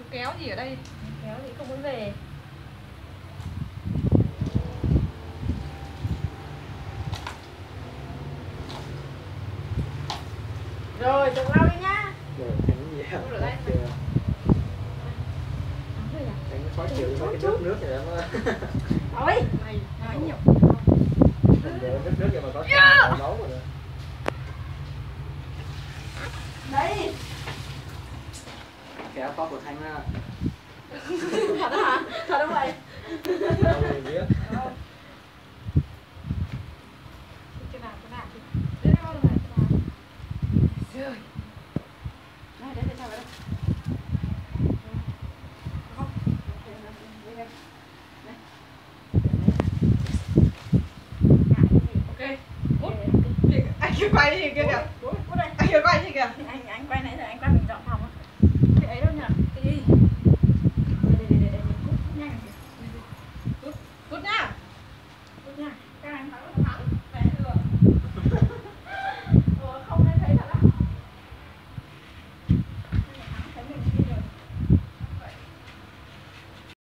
kéo gì ở đây? Kéo thì không muốn về. Rồi, tự lau đi nhá. Rồi, anh gì hả? Rửa tay. Anh khó chịu với cái nước vậy đó mà. Ôi, Mày nói nhiều. Nước vậy mà có cái nấu rồi. đây. Kéo có của Thanh á. Thật đó hả? Thật không vậy? Đâu thì biết. Cái nào thì đây đâu là rồi. Đây, để sao vậy? Không. Ok. Anh kia quay gì kia kìa. Anh kia quay gì kìa. Anh quay nãy giờ anh quay mình rộng.